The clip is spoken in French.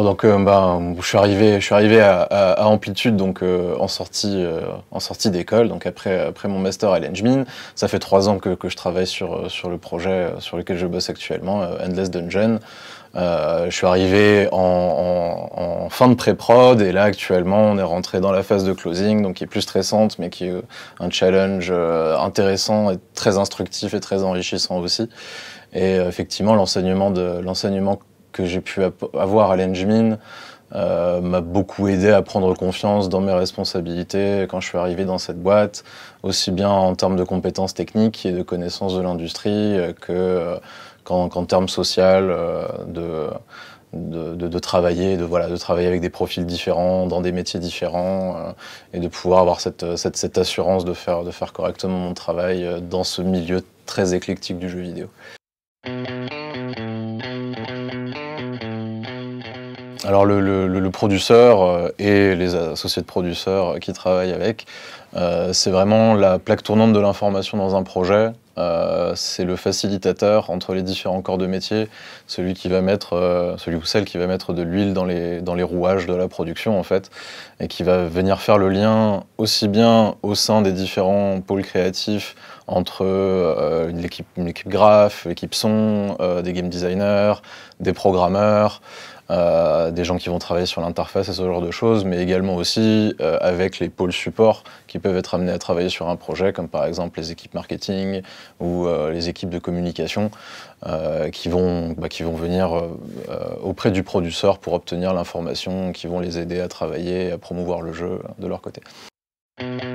je suis arrivé à Amplitude donc en sortie d'école, donc après mon master à l'Engmin. Ça fait 3 ans que je travaille sur le projet sur lequel je bosse actuellement, Endless Dungeon. Je suis arrivé en fin de pré-prod et là actuellement on est rentré dans la phase de closing, donc qui est plus stressante mais qui est un challenge intéressant et très instructif et très enrichissant aussi. Et effectivement l'enseignement que j'ai pu avoir à l'Engmin m'a beaucoup aidé à prendre confiance dans mes responsabilités quand je suis arrivé dans cette boîte, aussi bien en termes de compétences techniques et de connaissances de l'industrie qu'en termes social, de travailler, de travailler avec des profils différents, dans des métiers différents, et de pouvoir avoir cette assurance de faire correctement mon travail dans ce milieu très éclectique du jeu vidéo. Alors le producteur et les associés de producteurs qui travaillent avec, c'est vraiment la plaque tournante de l'information dans un projet. C'est le facilitateur entre les différents corps de métier, celui ou celle qui va mettre de l'huile dans les rouages de la production en fait, et qui va venir faire le lien aussi bien au sein des différents pôles créatifs entre une équipe graph, l'équipe son, des game designers, des programmeurs, des gens qui vont travailler sur l'interface et ce genre de choses, mais également aussi avec les pôles support qui peuvent être amenés à travailler sur un projet, comme par exemple les équipes marketing ou les équipes de communication qui vont venir auprès du producteur pour obtenir l'information, qui vont les aider à travailler, à promouvoir le jeu de leur côté.